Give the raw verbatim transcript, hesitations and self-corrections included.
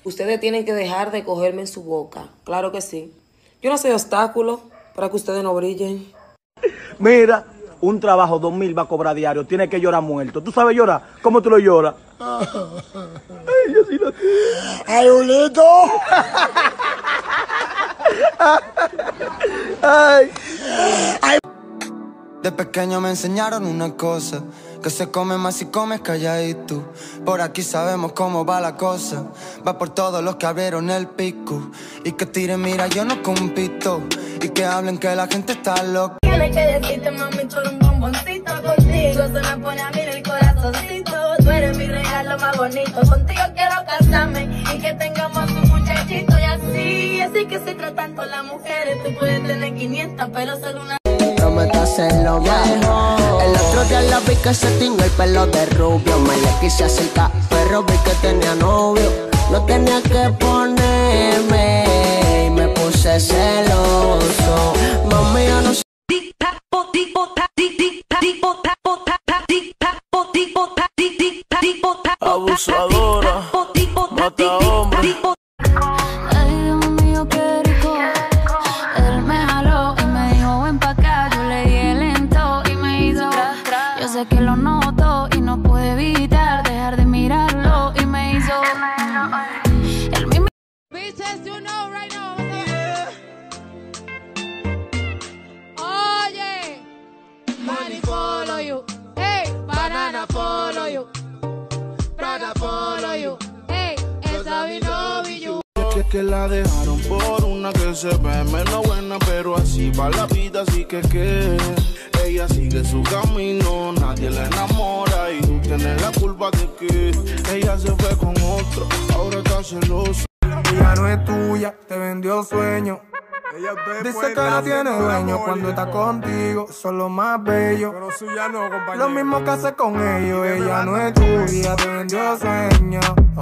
Ustedes tienen que dejar de cogerme en su boca. Claro que sí. Yo no soy obstáculo para que ustedes no brillen. Mira, un trabajo, dos mil va a cobrar diario. Tiene que llorar muerto. ¿Tú sabes llorar? ¿Cómo tú lo lloras? Ay, yo sí lo quiero. ¡Ay, Julito! Ay. Ay. De pequeño me enseñaron una cosa, que se come más si comes calladito. Por aquí sabemos cómo va la cosa. Va por todos los que abrieron el pico. Y que tiren, mira, yo no compito. Y que hablen que la gente está loca. Tiene que decirte, mami, tú eres un bomboncito. Contigo se me pone a mí el corazoncito. Tú eres mi regalo más bonito. Contigo quiero casarme y que tengamos un muchachito. Y así, así que se tratan con las mujeres. Tú puedes tener quinientas, pero solo una... Prometo hacerlo mejor. El otro día la vi que se tiñó el pelo de rubio. Me le quise acercar, pero vi que tenía novio. No tenía que ponerme y me puse celoso. Mami, yo no sé. Abusadora, mata hombre. Ay, Dios mío, qué rico. Él me jaló y me dijo ven pa' acá. Yo le di el lento y me hizo. Yo sé que lo noto y no pude evitar dejar de mirarlo y me hizo. El mismo. Bitches, you know right now. Oye, money follow you. Hey, banana follow you. Prada follow you. Hey, esa vi no vi you. Que, que la dejaron por una que se ve menos buena, pero así va la vida, así que que ella sigue su camino, nadie la enamora y tú tienes la culpa de que ella se fue con otro, ahora está celoso. Ella no es tuya, te vendió sueño. Dice que no tiene dueño cuando está contigo, son lo más bello. Pero suya no, compañero. Lo mismo que hace con ellos, ella no es tuya, te vendió sueño.